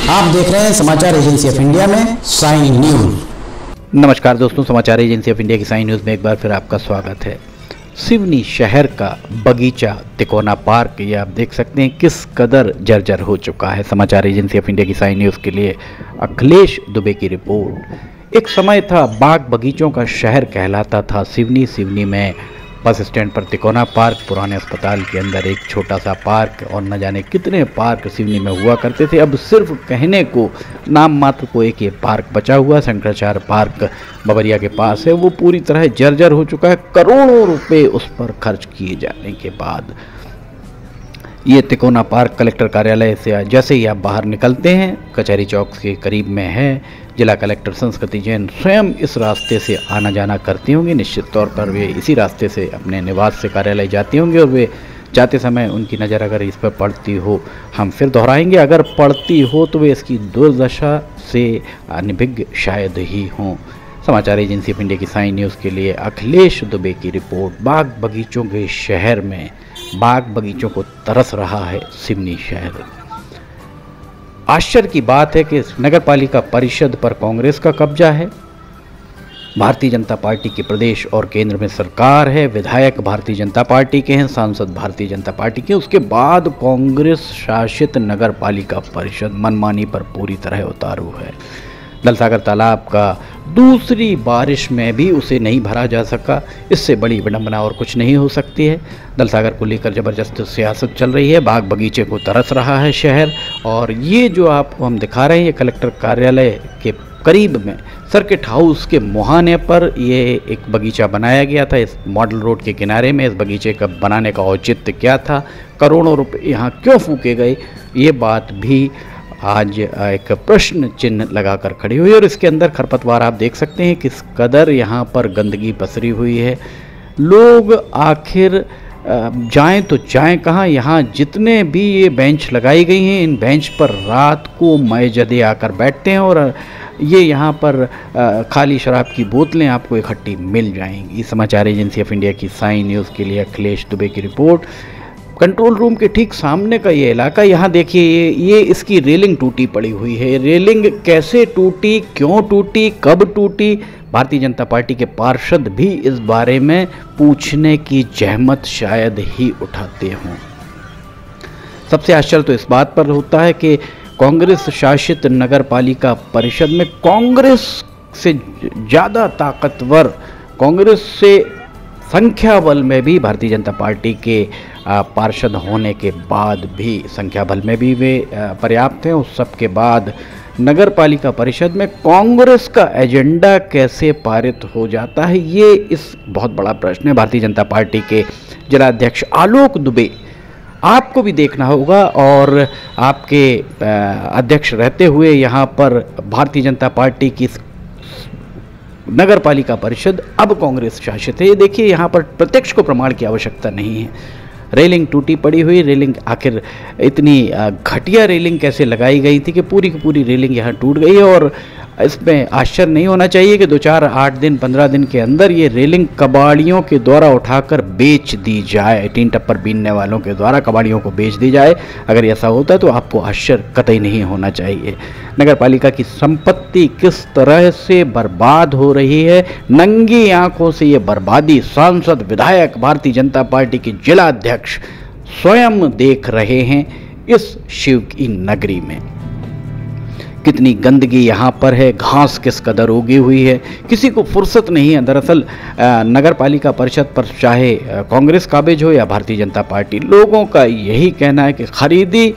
आप देख रहे हैं समाचार एजेंसी ऑफ इंडिया में साइन न्यूज। नमस्कार दोस्तों, समाचार एजेंसी ऑफ इंडिया की साइन न्यूज़ में एक बार फिर आपका स्वागत है। सिवनी शहर का बगीचा तिकोना पार्क, ये आप देख सकते हैं किस कदर जर्जर हो चुका है। समाचार एजेंसी ऑफ इंडिया की साइन न्यूज़ के लिए अखिलेश दुबे की रिपोर्ट। एक समय था बाग बगीचों का शहर कहलाता था सिवनी। सिवनी में बस स्टैंड पर तिकोना पार्क, पुराने अस्पताल के अंदर एक छोटा सा पार्क और न जाने कितने पार्क सिवनी में हुआ करते थे। अब सिर्फ कहने को, नाम मात्र को एक ये पार्क बचा हुआ, शंकराचार्य पार्क बबरिया के पास है। वो पूरी तरह जर्जर हो चुका है। करोड़ों रुपए उस पर खर्च किए जाने के बाद ये तिकोना पार्क कलेक्टर कार्यालय से जैसे ही आप बाहर निकलते हैं, कचहरी चौक के करीब में है। जिला कलेक्टर संस्कृति जैन स्वयं इस रास्ते से आना जाना करती होंगी। निश्चित तौर पर वे इसी रास्ते से अपने निवास से कार्यालय जाती होंगी और वे जाते समय उनकी नज़र अगर इस पर पड़ती हो, हम फिर दोहराएंगे, अगर पड़ती हो तो वे इसकी दुर्दशा से अनभिज्ञ शायद ही हों। समाचार एजेंसी ऑफ इंडिया की साइन न्यूज़ के लिए अखिलेश दुबे की रिपोर्ट। बाग बगीचों के शहर में बाग बगीचों को तरस रहा है सिवनी शहर। आश्चर्य की बात है कि नगर पालिका परिषद पर कांग्रेस का कब्जा है। भारतीय जनता पार्टी के प्रदेश और केंद्र में सरकार है, विधायक भारतीय जनता पार्टी के हैं, सांसद भारतीय जनता पार्टी के। उसके बाद कांग्रेस शासित नगर पालिका परिषद मनमानी पर पूरी तरह उतारू है। दलसागर तालाब का दूसरी बारिश में भी उसे नहीं भरा जा सका। इससे बड़ी विडंबना और कुछ नहीं हो सकती है। दलसागर को लेकर ज़बरदस्त सियासत चल रही है। बाग बगीचे को तरस रहा है शहर। और ये जो आपको हम दिखा रहे हैं, ये कलेक्टर कार्यालय के करीब में सर्किट हाउस के मुहाने पर ये एक बगीचा बनाया गया था। इस मॉडल रोड के किनारे में इस बगीचे का बनाने का औचित्य क्या था, करोड़ों रुपए यहाँ क्यों फूके गए, ये बात भी आज एक प्रश्न चिन्ह लगाकर खड़ी हुई। और इसके अंदर खरपतवार आप देख सकते हैं किस कदर यहाँ पर गंदगी पसरी हुई है। लोग आखिर जाएं तो जाएं कहाँ। यहाँ जितने भी ये बेंच लगाई गई हैं, इन बेंच पर रात को मयजदे आकर बैठते हैं और ये यहाँ पर खाली शराब की बोतलें आपको इकट्ठी मिल जाएंगी। समाचार एजेंसी ऑफ इंडिया की साइन न्यूज़ के लिए अखिलेश दुबे की रिपोर्ट। कंट्रोल रूम के ठीक सामने का ये इलाका, यहाँ देखिए ये इसकी रेलिंग टूटी पड़ी हुई है। रेलिंग कैसे टूटी, क्यों टूटी, कब टूटी, भारतीय जनता पार्टी के पार्षद भी इस बारे में पूछने की जहमत शायद ही उठाते हों। सबसे आश्चर्य तो इस बात पर होता है कि कांग्रेस शासित नगर पालिका परिषद में कांग्रेस से ज़्यादा ताकतवर, कांग्रेस से संख्या बल में भी भारतीय जनता पार्टी के पार्षद होने के बाद भी, संख्या बल में भी वे पर्याप्त हैं। उस सब के बाद नगर पालिका परिषद में कांग्रेस का एजेंडा कैसे पारित हो जाता है, ये इस बहुत बड़ा प्रश्न है। भारतीय जनता पार्टी के जिलाध्यक्ष आलोक दुबे, आपको भी देखना होगा और आपके अध्यक्ष रहते हुए यहाँ पर भारतीय जनता पार्टी की नगर पालिका परिषद अब कांग्रेस शासित है। ये देखिए, यहाँ पर प्रत्यक्ष को प्रमाण की आवश्यकता नहीं है। रेलिंग टूटी पड़ी हुई, रेलिंग आखिर इतनी घटिया रेलिंग कैसे लगाई गई थी कि पूरी की पूरी रेलिंग यहाँ टूट गई है। और इसमें आश्चर्य नहीं होना चाहिए कि 2-4, 8 दिन, 15 दिन के अंदर ये रेलिंग कबाड़ियों के द्वारा उठाकर बेच दी जाए, टीन टप्पर बीनने वालों के द्वारा कबाड़ियों को बेच दी जाए। अगर ऐसा होता है तो आपको आश्चर्य कतई नहीं होना चाहिए। नगर पालिका की संपत्ति किस तरह से बर्बाद हो रही है, नंगी आंखों से ये बर्बादी सांसद, विधायक, भारतीय जनता पार्टी के जिलाध्यक्ष स्वयं देख रहे हैं। इस शिव की नगरी में कितनी गंदगी यहाँ पर है, घास किस कदर उगी हुई है, किसी को फुर्सत नहीं है। दरअसल नगर पालिका परिषद पर चाहे कांग्रेस काबिज हो या भारतीय जनता पार्टी, लोगों का यही कहना है कि खरीदी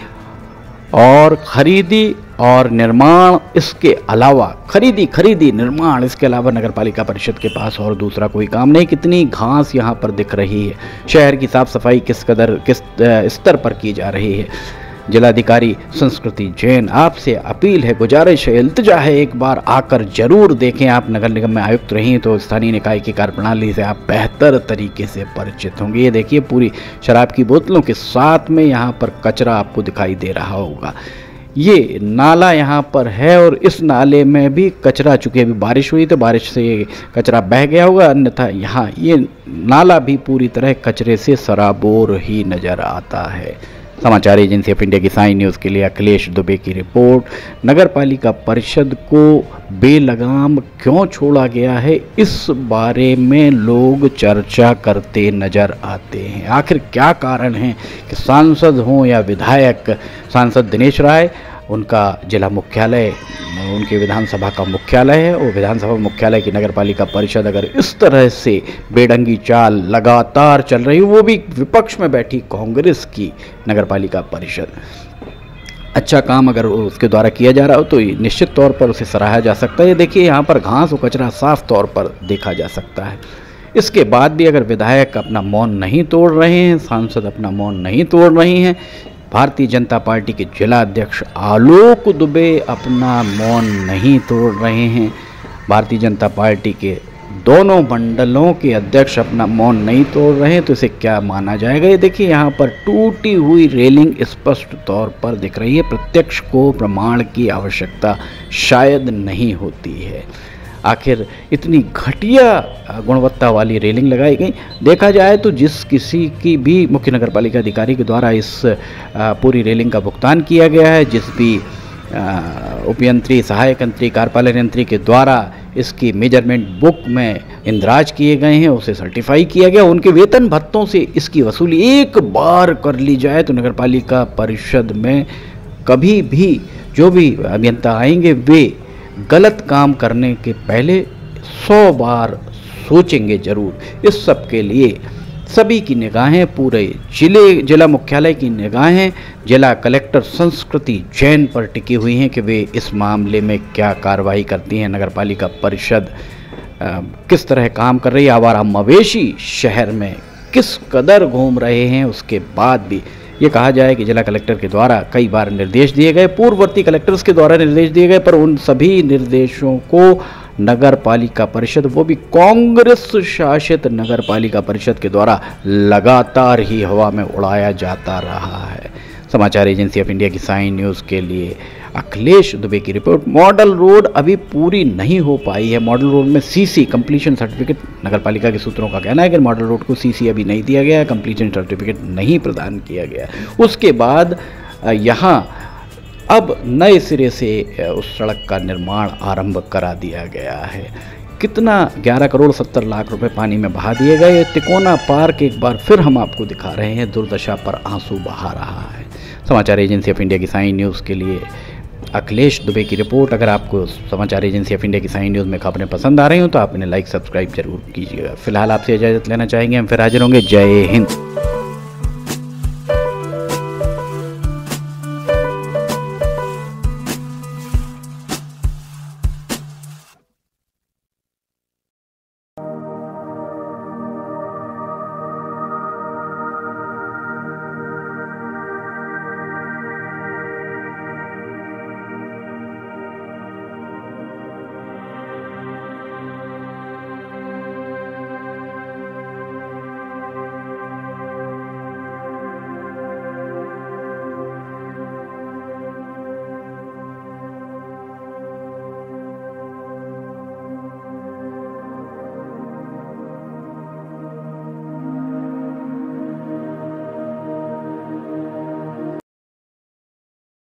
और निर्माण, इसके अलावा खरीदी निर्माण, इसके अलावा नगर पालिका परिषद के पास और दूसरा कोई काम नहीं। कितनी घास यहाँ पर दिख रही है, शहर की साफ सफाई किस स्तर पर की जा रही है। जिलाधिकारी संस्कृति जैन, आपसे अपील है, गुजारिश है, इल्तिजा है, एक बार आकर जरूर देखें। आप नगर निगम में आयुक्त रही तो स्थानीय निकाय की कार्यप्रणाली से आप बेहतर तरीके से परिचित होंगे। ये देखिए, पूरी शराब की बोतलों के साथ में यहाँ पर कचरा आपको दिखाई दे रहा होगा। ये नाला यहाँ पर है और इस नाले में भी कचरा, चूँकि अभी बारिश हुई तो बारिश से ये कचरा बह गया होगा, अन्यथा यहाँ ये नाला भी पूरी तरह कचरे से सराबोर ही नज़र आता है। समाचार एजेंसी ऑफ इंडिया की साइन न्यूज़ के लिए अखिलेश दुबे की रिपोर्ट। नगर पालिका परिषद को बेलगाम क्यों छोड़ा गया है, इस बारे में लोग चर्चा करते नजर आते हैं। आखिर क्या कारण है कि सांसद हों या विधायक, सांसद दिनेश राय, उनका जिला मुख्यालय, उनके विधानसभा का मुख्यालय है, और विधानसभा मुख्यालय की नगर पालिका परिषद अगर इस तरह से बेढंगी चाल लगातार चल रही, वो भी विपक्ष में बैठी कांग्रेस की नगर पालिका परिषद, अच्छा काम अगर उसके द्वारा किया जा रहा हो तो निश्चित तौर पर उसे सराहा जा सकता है। ये देखिए यहाँ पर घास और कचरा साफ तौर पर देखा जा सकता है। इसके बाद भी अगर विधायक अपना मौन नहीं तोड़ रहे हैं, सांसद अपना मौन नहीं तोड़ रही हैं, भारतीय जनता पार्टी के जिला अध्यक्ष आलोक दुबे अपना मौन नहीं तोड़ रहे हैं, भारतीय जनता पार्टी के दोनों मंडलों के अध्यक्ष अपना मौन नहीं तोड़ रहे हैं, तो इसे क्या माना जाएगा। ये देखिए यहाँ पर टूटी हुई रेलिंग स्पष्ट तौर पर दिख रही है। प्रत्यक्ष को प्रमाण की आवश्यकता शायद नहीं होती है। आखिर इतनी घटिया गुणवत्ता वाली रेलिंग लगाई गई। देखा जाए तो जिस किसी की भी मुख्य नगर पालिका अधिकारी के द्वारा इस पूरी रेलिंग का भुगतान किया गया है, जिस भी उपयंत्री, सहायक यंत्री, कार्यपालन यंत्री के द्वारा इसकी मेजरमेंट बुक में इंदराज किए गए हैं, उसे सर्टिफाई किया गया, उनके वेतन भत्तों से इसकी वसूली एक बार कर ली जाए तो नगर पालिका परिषद में कभी भी जो भी अभियंता आएंगे वे गलत काम करने के पहले 100 बार सोचेंगे जरूर। इस सब के लिए सभी की निगाहें, पूरे जिला मुख्यालय की निगाहें जिला कलेक्टर संस्कृति जैन पर टिकी हुई हैं कि वे इस मामले में क्या कार्रवाई करती हैं। नगर पालिका परिषद किस तरह काम कर रही है, आवारा मवेशी शहर में किस कदर घूम रहे हैं। उसके बाद भी ये कहा जाए कि जिला कलेक्टर के द्वारा कई बार निर्देश दिए गए, पूर्ववर्ती कलेक्टर्स के द्वारा निर्देश दिए गए, पर उन सभी निर्देशों को नगर पालिका परिषद, वो भी कांग्रेस शासित नगर पालिका परिषद के द्वारा लगातार ही हवा में उड़ाया जाता रहा है। समाचार एजेंसी ऑफ इंडिया की साइन न्यूज़ के लिए अखिलेश दुबे की रिपोर्ट। मॉडल रोड अभी पूरी नहीं हो पाई है। मॉडल रोड में सीसी कंप्लीशन सर्टिफिकेट, नगर पालिका के सूत्रों का कहना है कि मॉडल रोड को सीसी अभी नहीं दिया गया है, कंप्लीशन सर्टिफिकेट नहीं प्रदान किया गया। उसके बाद यहाँ अब नए सिरे से उस सड़क का निर्माण आरंभ करा दिया गया है। कितना 11 करोड़ 70 लाख रुपए पानी में बहा दिए गए। तिकोना पार्क एक बार फिर हम आपको दिखा रहे हैं, दुर्दशा पर आंसू बहा रहा है। समाचार एजेंसी ऑफ इंडिया की साइन न्यूज़ के लिए अखिलेश दुबे की रिपोर्ट। अगर आपको समाचार एजेंसी ऑफ इंडिया की साइन न्यूज़ में खबरें पसंद आ रही हो तो आप इन्हें लाइक सब्सक्राइब जरूर कीजिएगा। फिलहाल आपसे इजाज़त लेना चाहेंगे, हम फिर हाजिर होंगे। जय हिंद।